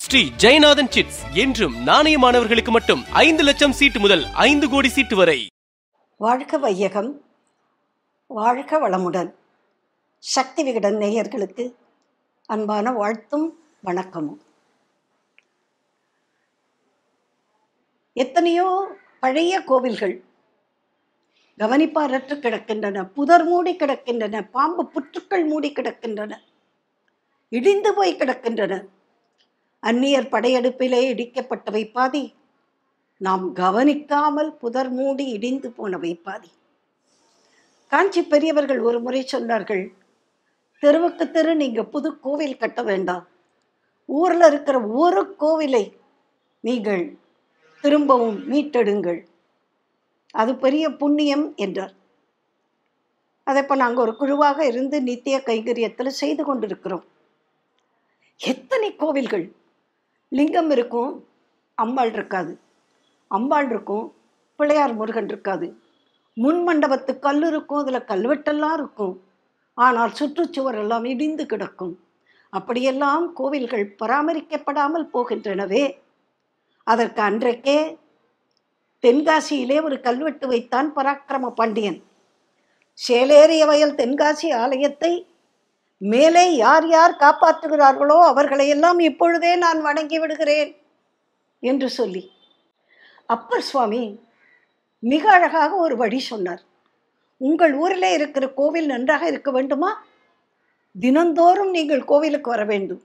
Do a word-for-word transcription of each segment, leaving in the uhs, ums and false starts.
Sri Jeyanathan chits என்றும் நாணயமானவர்களுக்கு மட்டும் ஐந்து லட்சம் சீட்டு முதல் ஐந்து கோடி சீட்டு வரை. வாழ்க வையகம், வாழ்க வளமுடன். சக்தி விகடன் நேயர்களுக்கு அன்பான வாழ்த்தும் வணக்கமும். எத்தனையோ பழைய கோவில்கள் கவனிப்பாரற்று கிடக்கின்றன, புதர் மூடி கிடக்கின்றன, பாம்பு புற்றுக்கள் மூடி கிடக்கின்றன, இடிந்து போய் கிடக்கின்றன. அந்நியர் படையெடுப்பிலே இடிக்கப்பட்டவை பாதி, நாம் கவனிக்காமல் புதர் மூடி இடிந்து போனவை பாதி. காஞ்சி பெரியவர்கள் ஒரு முறை சொன்னார்கள், தெருவுக்கு தெரு நீங்கள் புது கோவில் கட்ட வேண்டாம், ஊரில் இருக்கிற ஒரு கோவிலை நீங்கள் திரும்பவும் மீட்டெடுங்கள், அது பெரிய புண்ணியம் என்றார். அதை இப்போ நாங்கள் ஒரு குழுவாக இருந்து நித்திய கைங்கரியத்தில் செய்து கொண்டிருக்கிறோம். எத்தனை கோவில்கள், லிங்கம் இருக்கும், அம்பாள் இருக்காது, அம்பாள் இருக்கும், பிள்ளையார் முருகன் இருக்காது, முன் மண்டபத்து கல் இருக்கும், அதில் கல்வெட்டெல்லாம் இருக்கும், ஆனால் சுற்றுச்சுவர் எல்லாம் இடிந்து கிடக்கும். அப்படியெல்லாம் கோவில்கள் பராமரிக்கப்படாமல் போகின்றனவே. அதற்கு அன்றைக்கே தென்காசியிலே ஒரு கல்வெட்டு வைத்தான் பராக்கிரம பாண்டியன். சேலேறிய வயல் தென்காசி ஆலயத்தை மேலே யார் யார் காப்பாற்றுகிறார்களோ அவர்களையெல்லாம் இப்பொழுதே நான் வணங்கி விடுகிறேன் என்று சொல்லி, அப்பர் சுவாமி மிக அழகாக ஒரு வழி சொன்னார். உங்கள் ஊரிலே இருக்கிற கோவில் நன்றாக இருக்க வேண்டுமா, தினந்தோறும் நீங்கள் கோவிலுக்கு வர வேண்டும்,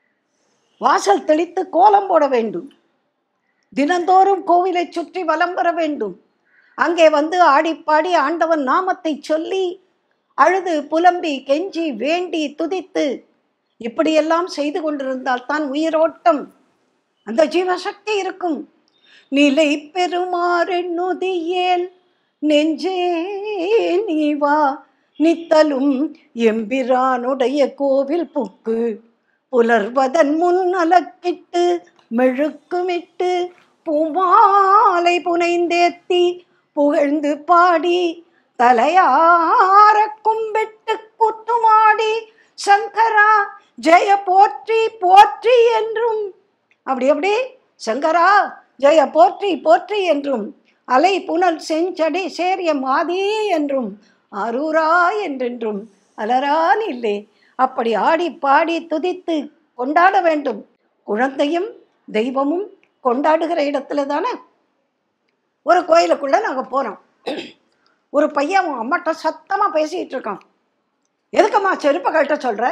வாசல் தெளித்து கோலம் போட வேண்டும், தினந்தோறும் கோவிலை சுற்றி வலம் வர வேண்டும், அங்கே வந்து ஆடிப்பாடி ஆண்டவன் நாமத்தை சொல்லி அழுது புலம்பி கெஞ்சி வேண்டி துதித்து இப்படியெல்லாம் செய்து கொண்டிருந்தால் தான் உயிரோட்டம், அந்த ஜீவசக்தி இருக்கும். நிலை பெறுமாறென்னுதியேல் நெஞ்சே நீ வா, நித்தலும் எம்பிரானுடைய கோவில் புக்கு புலர்வதன் முன் அலக்கிட்டு மெழுக்குமிட்டு பூமாலை புனைந்தேத்தி புகழ்ந்து பாடி தலையார கும்பிட்டு குத்துமாடி சங்கரா ஜெய போற்றி போற்றி என்றும், அப்படி அப்படி சங்கரா ஜெய போற்றி போற்றி என்றும், அலை புனல் செஞ்சடி சேரிய மாதி என்றும், அரூரா என்றென்றும் அலரான் இல்லை. அப்படி ஆடி பாடி துதித்து கொண்டாட வேண்டும். குழந்தையும் தெய்வமும் கொண்டாடுகிற இடத்துல தானே. ஒரு கோயிலுக்குள்ளே நாங்கள் போகிறோம். ஒரு பையன் அவன் அம்மாட்ட சத்தமாக பேசிகிட்டு இருக்கான். எதுக்கம்மா செருப்பை கழட்ட சொல்கிற?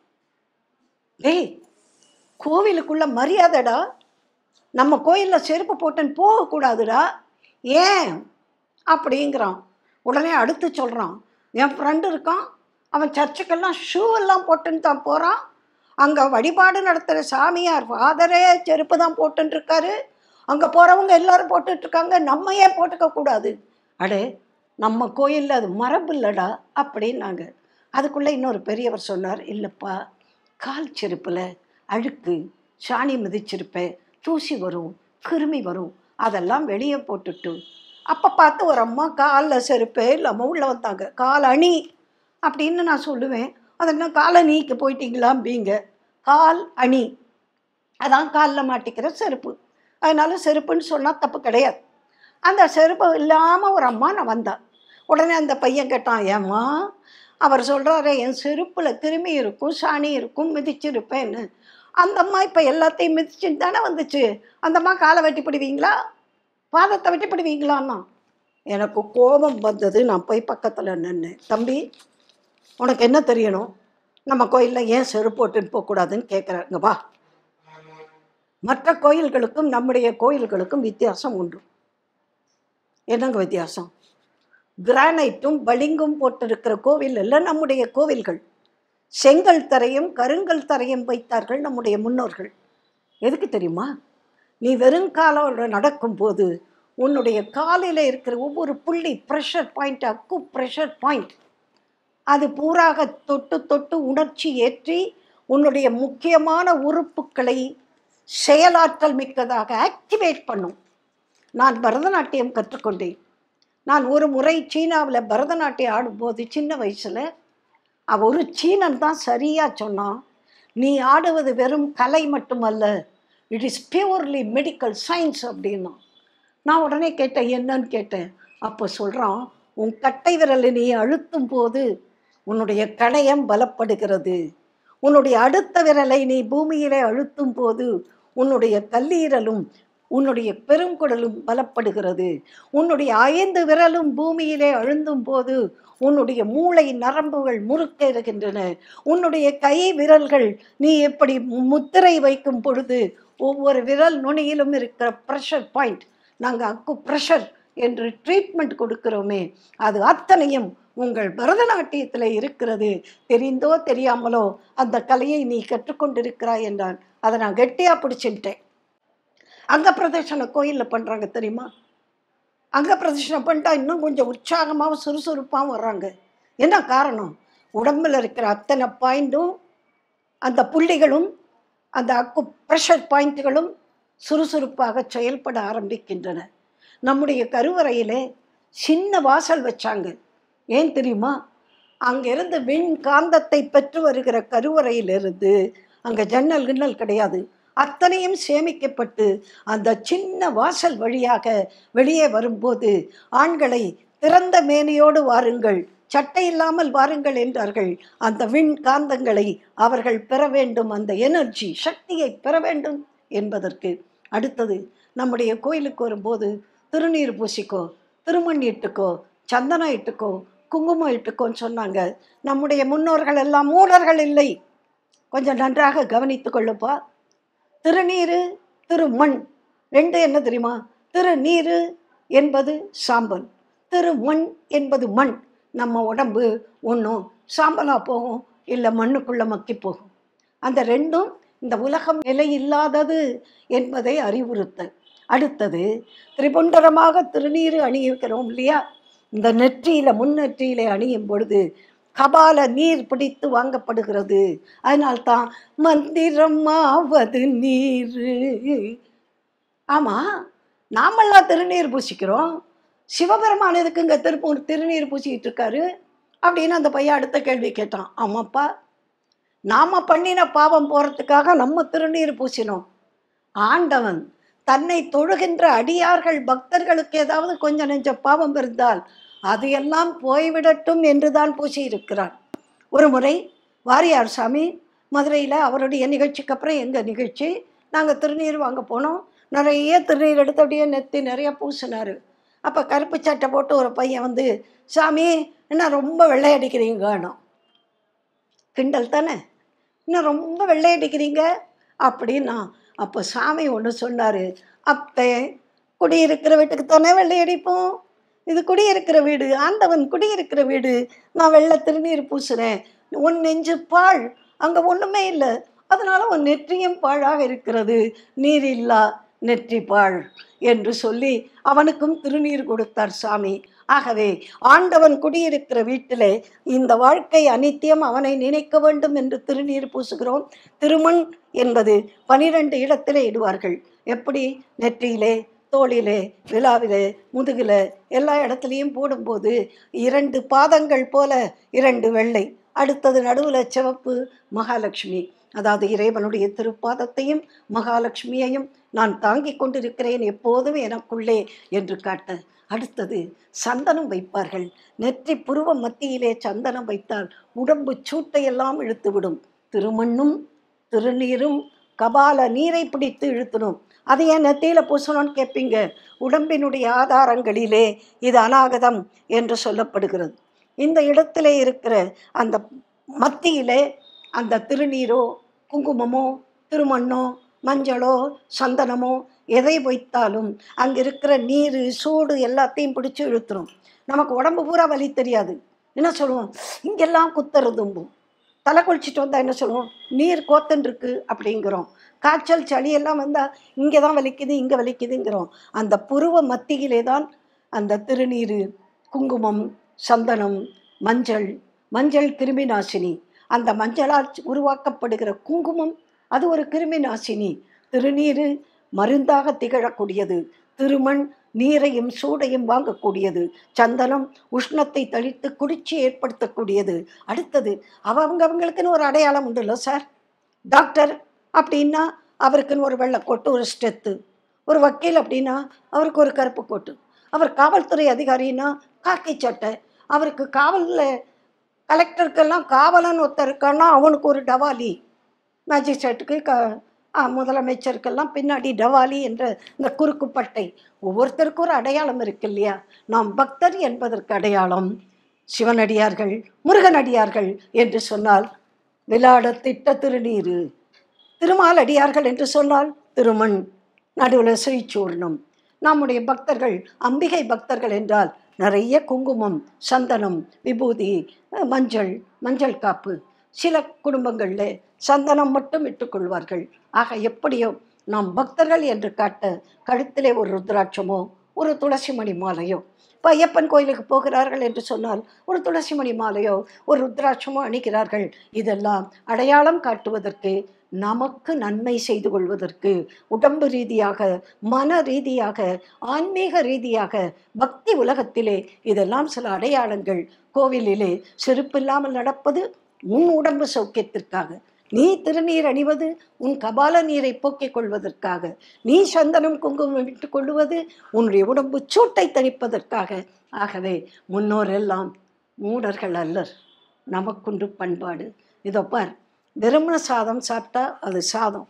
டேய், கோவிலுக்குள்ள மரியாதைடா, நம்ம கோயிலில் செருப்பு போட்டுன்னு போகக்கூடாதுடா, ஏன் அப்படிங்கிறான். உடனே அடுத்து சொல்கிறான், என் ஃப்ரெண்டு இருக்கான், அவன் சர்ச்சுக்கெல்லாம் ஷூ எல்லாம் போட்டுன்னு தான் போகிறான், அங்கே வழிபாடு நடத்துகிற சாமியார் ஃபாதரே செருப்பு தான் போட்டுருக்காரு, அங்கே போகிறவங்க எல்லோரும் போட்டுட்ருக்காங்க, நம்ம ஏன் போட்டுக்க கூடாது? அடே, நம்ம கோயிலில் அது மரபு இல்லைடா அப்படின்னாங்க. அதுக்குள்ளே இன்னொரு பெரியவர் சொன்னார், இல்லைப்பா, கால் செருப்பில் அழுக்கு, சாணி மிதிச்சிருப்பேன், தூசி வரும், கிருமி வரும், அதெல்லாம் வெளியே போட்டுட்டு. அப்போ பார்த்து ஒரு அம்மா காலில் செருப்பே இல்லாமல் உள்ளே வந்தாங்க. கால் அணி அப்படின்னு நான் சொல்லுவேன், அதெல்லாம் கால் அணிக்கு போயிட்டீங்களாம்பீங்க. கால் அணி அதான் காலில் மாட்டிக்கிற செருப்பு, அதனால செருப்புன்னு சொன்னால் தப்பு கிடையாது. அந்த செருப்பு இல்லாமல் ஒரு அம்மா நான் வந்தேன். உடனே அந்த பையன் கேட்டான், ஏம்மா அவர் சொல்கிறாரு என் செருப்பில் கிருமி இருக்கும், சாணி இருக்கும், மிதிச்சிருப்பேன்னு. அந்த அம்மா இப்போ எல்லாத்தையும் மிதிச்சுன்னு தானே வந்துச்சு, அந்த அம்மா காலை வெட்டி பிடுவீங்களா, பாதத்தை வெட்டி பிடுவீங்களான்னா எனக்கு கோபம் வந்தது. நான் போய் பக்கத்தில் நின்னேன். தம்பி, உனக்கு என்ன தெரியணும், நம்ம கோயிலில் ஏன் செருப்பு போட்டுன்னு போகக்கூடாதுன்னு கேட்குறாங்க. வா, மற்ற கோயில்களுக்கும் நம்முடைய கோயில்களுக்கும் வித்தியாசம் உண்டு. என்னங்க வித்தியாசம்? கிரானைட்டும் பளிங்கும் போட்டிருக்கிற கோவில் எல்லாம் நம்முடைய கோவில்கள். செங்கல் தரையும் கருங்கல் தரையும் வைத்தார்கள் நம்முடைய முன்னோர்கள். எதுக்கு தெரியுமா? நீ வெறுங்காலோட நடக்கும்போது உன்னுடைய காலில் இருக்கிற ஒவ்வொரு புள்ளி pressure point, acupressure point, அது பூராக தொட்டு தொட்டு உணர்ச்சி ஏற்றி உன்னுடைய முக்கியமான உறுப்புகளை செயலாற்றல் மிக்கதாக ஆக்டிவேட் பண்ணும். நான் பரதநாட்டியம் கற்றுக்கொண்டேன். நான் ஒரு முறை சீனாவில் பரதநாட்டியம் ஆடும்போது சின்ன வயசில் அவ ஒரு சீனன் தான் சரியாக சொன்னான், நீ ஆடுவது வெறும் கலை மட்டுமல்ல, it is purely medical science அப்படின்னா. நான் உடனே கேட்டேன், என்னன்னு கேட்டேன். அப்போ சொல்கிறான், உன் கட்டை விரலை நீ அழுத்தும் போது உன்னுடைய கணையம் பலப்படுகிறது. உன்னுடைய அடுத்த விரலை நீ பூமியிலே அழுத்தும் போது உன்னுடைய கல்லீரலும் உன்னுடைய பெருங்குடலும் பலப்படுகிறது. உன்னுடைய ஐந்து விரலும் பூமியிலே அழுந்தும் போது உன்னுடைய மூளை நரம்புகள் முறுக்கேறுகின்றன. உன்னுடைய கை விரல்கள் நீ எப்படி முத்திரை வைக்கும் பொழுது ஒவ்வொரு விரல் நுனியிலும் இருக்கிற ப்ரெஷர் பாயிண்ட், நாங்கள் அக்கு ப்ரெஷர் என்று ட்ரீட்மெண்ட் கொடுக்கிறோமே, அது அத்தனையும் உங்கள் பரதநாட்டியத்தில் இருக்கிறது. தெரிந்தோ தெரியாமலோ அந்த கலையை நீ கற்றுக்கொண்டிருக்கிறாய் என்றான். அதை நான் கெட்டியாக பிடிச்சிட்டேன். அங்க பிரதர்ஷனம் கோயிலில் பண்ணுறாங்க தெரியுமா? அங்க பிரதர்ஷனம் பண்ணிட்டா இன்னும் கொஞ்சம் உற்சாகமாகவும் சுறுசுறுப்பாகவும் வர்றாங்க. என்ன காரணம்? உடம்பில் இருக்கிற அத்தனை பாயிண்ட்டும் அந்த புள்ளிகளும் அந்த அக்கு ப்ரெஷர் பாயிண்ட்டுகளும் சுறுசுறுப்பாக செயல்பட ஆரம்பிக்கின்றன. நம்முடைய கருவறையிலே சின்ன வாசல் வச்சாங்க. ஏன் தெரியுமா? அங்கிருந்து விண் காந்தத்தை பெற்று வருகிற கருவறையிலிருந்து அங்கே ஜன்னல் கிண்ணல் கிடையாது, அத்தனையும் சேமிக்கப்பட்டு அந்த சின்ன வாசல் வழியாக வெளியே வரும்போது ஆண்களை திறந்த மேனியோடு வாருங்கள், சட்டை இல்லாமல் வாருங்கள் என்றார்கள். அந்த விண் காந்தங்களை அவர்கள் பெற வேண்டும், அந்த எனர்ஜி சக்தியை பெற வேண்டும் என்பதற்கு. அடுத்தது, நம்முடைய கோயிலுக்கு வரும்போது திருநீர் பூசிக்கோ, திருமண் இட்டுக்கோ, சந்தனம் இட்டுக்கோ, குங்குமம் இட்டுக்கோன்னு சொன்னாங்க. நம்முடைய முன்னோர்கள் எல்லாம் மூடர்கள் இல்லை. கொஞ்சம் நன்றாக கவனித்து கொள்ளுப்பா. திருநீரு திருமண் ரெண்டு என்ன தெரியுமா? திருநீரு என்பது சாம்பல், திருமண் என்பது மண். நம்ம உடம்பு ஒன்றும் சாம்பலாக போகும், இல்லை மண்ணுக்குள்ளே மக்கி போகும். அந்த ரெண்டும் இந்த உலகம் நிலை இல்லாதது என்பதை அறிவுறுத்த. அடுத்தது, திரிபுண்டரமாக திருநீரு அணிவிக்கிறோம் இல்லையா? இந்த நெற்றியில் முன்னெற்றியிலே அணியும் பொழுது கபால நீர் பிடித்து வாங்கப்படுகிறது. அதனால்தான் மந்திரமாவது நீர். ஆமாம், நாமெல்லாம் திருநீர் பூசிக்கிறோம், சிவபெருமான் எதுக்கு இங்கே திருப்பூர் திருநீர் பூசிக்கிட்டு இருக்காரு அப்படின்னு அந்த பையன் அடுத்த கேள்வி கேட்டான். ஆமாப்பா, நாம் பண்ணின பாவம் போகிறதுக்காக நம்ம திருநீர் பூசினோம். ஆண்டவன் தன்னை தொழுகின்ற அடியார்கள் பக்தர்களுக்கு ஏதாவது கொஞ்சம் நெஞ்ச பாவம் இருந்தால் அது எல்லாம் போய்விடட்டும் என்றுதான் பூசி இருக்கிறார். ஒரு முறை வாரியார் சாமி மதுரையில் அவருடைய நிகழ்ச்சிக்கு அப்புறம் எங்கள் நிகழ்ச்சி, நாங்கள் திருநீர் வாங்க போனோம். நிறைய திருநீர் எடுத்து அப்படியே நெத்தி நிறைய பூசினார். அப்போ கருப்பு சட்டை போட்டு ஒரு பையன் வந்து, சாமி என்ன ரொம்ப வெள்ளை அடிக்கிறீங்கன்னு. கிண்டல் தானே, இன்னும் ரொம்ப வெள்ளை அடிக்கிறீங்க அப்படின்னா. அப்போ சாமி ஒன்று சொன்னார், அப்போ குடியிருக்கிற வீட்டுக்கு தானே வெள்ளை அடிப்போம், இது குடியிருக்கிற வீடு, ஆண்டவன் குடியிருக்கிற வீடு, நான் வெள்ளை திருநீர் பூசுகிறேன். உன் நெஞ்சு பாழ், அங்கே ஒன்றுமே இல்லை, அதனால உன் நெற்றியும் பாழாக இருக்கிறது, நீர் இல்லா நெற்றி பாழ் என்று சொல்லி அவனுக்கும் திருநீர் கொடுத்தார் சாமி. ஆகவே ஆண்டவன் குடியிருக்கிற வீட்டிலே இந்த வாழ்க்கை அனித்தியம், அவனை நினைக்க வேண்டும் என்று திருநீர் பூசுகிறோம். திருமண் என்பது பனிரெண்டு இடத்திலே இடுவார்கள். எப்படி? நெற்றியிலே, தோளிலே, விழாவிலே, முதுகில், எல்லா இடத்துலையும் போடும்போது இரண்டு பாதங்கள் போல இரண்டு வெள்ளை, அடுத்தது நடுவில் சிவப்பு, மகாலட்சுமி, அதாவது இறைவனுடைய திருப்பாதத்தையும் மகாலட்சுமியையும் நான் தாங்கி கொண்டிருக்கிறேன் எப்போதும் எனக்குள்ளே என்று காட்ட. அடுத்தது சந்தனம் வைப்பார்கள். நெற்றி புருவ மத்தியிலே சந்தனம் வைத்தால் உடம்பு சூட்டையெல்லாம் இழுத்துவிடும். திருமண்ணும் திருநீரும் கபால நீரை பிடித்து இழுத்தணும். அதை ஏன் நெத்தியில் பூசணும்னு கேட்பீங்க. உடம்பினுடைய ஆதாரங்களிலே இது அநாகதம் என்று சொல்லப்படுகிறது. இந்த இடத்திலே இருக்கிற அந்த மத்தியிலே அந்த திருநீரோ குங்குமமோ திருமண்ணோ மஞ்சளோ சந்தனமோ எதை வைத்தாலும் அங்கே இருக்கிற நீர் சூடு எல்லாத்தையும் பிடிச்சி இழுத்துரும். நமக்கு உடம்பு பூரா வலி தெரியாது. என்ன சொல்லுவோம்? இங்கெல்லாம் குத்துறதும்பும். தலை குளிச்சுட்டு வந்தால் என்ன சொல்லுவோம்? நீர் கோத்துன்ருக்கு அப்படிங்கிறோம். காய்ச்சல் சளியெல்லாம் வந்தால் இங்கே தான் வலிக்குது, இங்கே வலிக்குதுங்கிறோம். அந்த புருவ மத்தியிலே தான் அந்த திருநீர், குங்குமம், சந்தனம், மஞ்சள். மஞ்சள் கிருமி நாசினி. அந்த மஞ்சளால் உருவாக்கப்படுகிற குங்குமம் அது ஒரு கிருமி நாசினி. திருநீர் மருந்தாக திகழக்கூடியது. திருமண் நீரையும் சூடையும் வாங்கக்கூடியது. சந்தனம் உஷ்ணத்தை தளித்து குளிர்ச்சி ஏற்படுத்தக்கூடியது. அடுத்தது, அவங்க அவங்களுக்குன்னு ஒரு அடையாளம் உண்டுல்ல சார். டாக்டர் அப்படின்னா அவருக்குன்னு ஒரு வெள்ளைக்கோட்டு, ஒரு ஸ்டெத்து. ஒரு வக்கீல் அப்படின்னா அவருக்கு ஒரு கருப்பு கோட்டு. அவர் காவல்துறை அதிகாரின்னா காக்கி சட்டை. அவருக்கு காவலில் கலெக்டருக்கெல்லாம் காவலன் ஒருத்தர் இருக்கான்னா அவனுக்கு ஒரு டவாலி. மேஜிஸ்ட்ரேட்டுக்கு க முதலமைச்சருக்கெல்லாம் பின்னாடி டவாலி என்ற இந்த குறுக்கு பட்டை. ஒவ்வொருத்தருக்கும் ஒரு அடையாளம் இருக்கு இல்லையா? நாம் பக்தர் என்பதற்கு அடையாளம் சிவனடியார்கள், முருகனடியார்கள் என்று சொன்னால் விளாட திட்ட திருநீரு, திருமாலடியார்கள் என்று சொன்னால் திருமண், நடுவில் ஸ்ரீசூர்ணம். நம்முடைய பக்தர்கள் அம்பிகை பக்தர்கள் என்றால் நிறைய குங்குமம், சந்தனம், விபூதி, மஞ்சள், மஞ்சள் காப்பு. சில குடும்பங்களில் சந்தனம் மட்டும் இட்டுக்கொள்வார்கள். ஆக எப்படியோ நாம் பக்தர்கள் என்று காட்ட கழுத்திலே ஒரு ருத்ராட்சமோ ஒரு துளசி மணி மாலையோ, இப்போ ஐயப்பன் கோயிலுக்கு போகிறார்கள் என்று சொன்னால் ஒரு துளசி மணி மாலையோ ஒரு ருத்ராட்சமோ அணிகிறார்கள். இதெல்லாம் அடையாளம் காட்டுவதற்கு, நமக்கு நன்மை செய்து கொள்வதற்கு, உடம்பு ரீதியாக, மன ரீதியாக, ஆன்மீக ரீதியாக, பக்தி உலகத்திலே இதெல்லாம் சில அடையாளங்கள். கோவிலிலே செருப்பில்லாமல் நடப்பது உன் உடம்பு சௌக்கியத்திற்காக, நீ திருநீர் அணிவது உன் கபால நீரை போக்கிக் கொள்வதற்காக, நீ சந்தனம் குங்குமம் விட்டுக் கொள்வது உன்னுடைய உடம்பு சூட்டை தணிப்பதற்காக. ஆகவே முன்னோர் எல்லாம் மூடர்கள் அல்லர், நமக்குண்டு பண்பாடு. இதோ பார், வெறுமன சாதம் சாப்பிட்டா அது சாதம்.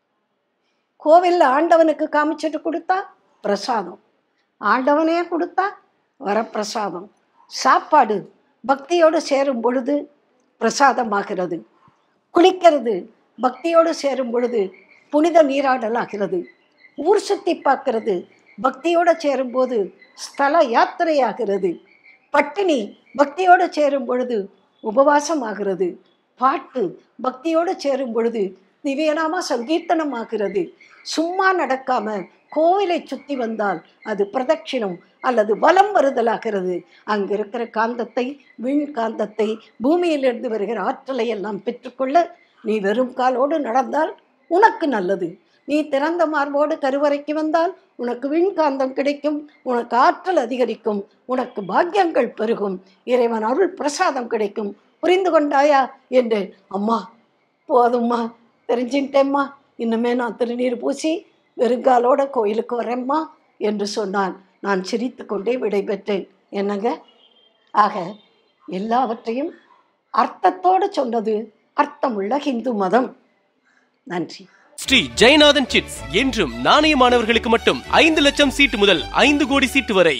கோவிலில் ஆண்டவனுக்கு காமிச்சிட்டு கொடுத்தா பிரசாதம், ஆண்டவனே கொடுத்தா வரப்பிரசாதம். சாப்பாடு பக்தியோடு சேரும் பொழுது பிரசாதமாகிறது. குளிக்கிறது பக்தியோடு சேரும் பொழுது புனித நீராடலாகிறது. ஊர் சுற்றி பார்க்கிறது பக்தியோடு சேரும்போது ஸ்தல யாத்திரையாகிறது. பட்டினி பக்தியோடு சேரும் பொழுது உபவாசம் ஆகிறது. பாட்டு பக்தியோடு சேரும் பொழுது திவ்யநாம சங்கீர்த்தனம் ஆகிறது. சும்மா நடக்காம கோவிலை சுற்றி வந்தால் அது பிரதட்சிணம் அல்லது வலம் வருதலாகிறது. அங்கு இருக்கிற காந்தத்தை, விண் காந்தத்தை, பூமியிலிருந்து வருகிற ஆற்றலை எல்லாம் பெற்றுக்கொள்ள நீ வெறும் காலோடு நடந்தால் உனக்கு நல்லது. நீ திறந்த மார்போடு கருவறைக்கு வந்தால் உனக்கு விண்காந்தம் கிடைக்கும், உனக்கு ஆற்றல் அதிகரிக்கும், உனக்கு பாக்கியங்கள் பெருகும், இறைவன் அருள் பிரசாதம் கிடைக்கும். புரிந்து கொண்டாயா என்று. அம்மா போதும்மா, தெரிஞ்சுட்டேம்மா, இன்னுமே நான் திருநீர் பூசி வெறுங்காலோட கோயிலுக்கு வரேம்மா என்று சொன்னான். நான் சிரித்து கொண்டே விடைபெற்றேன். என்னங்க, ஆக எல்லாவற்றையும் அர்த்தத்தோடு சொன்னது அர்த்தமுள்ள ஹிந்து மதம். நன்றி. ஸ்ரீ ஜெயநாதன் சிட்ஸ் என்றும் நாணயமானவர்களுக்கு மட்டும் ஐந்து லட்சம் சீட்டு முதல் ஐந்து கோடி சீட்டு வரை.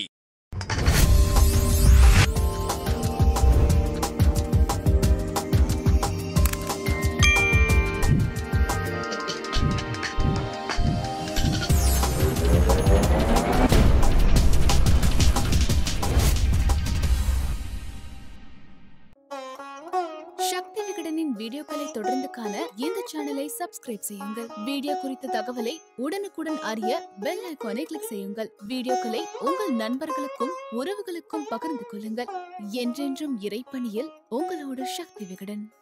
சக்தி விகடனின் வீடியோக்களை தொடர்ந்து காண இந்த சேனலை சப்ஸ்கிரைப் செய்யுங்கள். வீடியோ குறித்த தகவலை உடனுக்குடன் அறிய பெல் ஐகானை கிளிக் செய்யுங்கள். வீடியோக்களை உங்கள் நண்பர்களுக்கும் உறவுகளுக்கும் பகிர்ந்து கொள்ளுங்கள். என்றென்றும் இறைப்பணியில் உங்களோடு சக்தி விகடன்.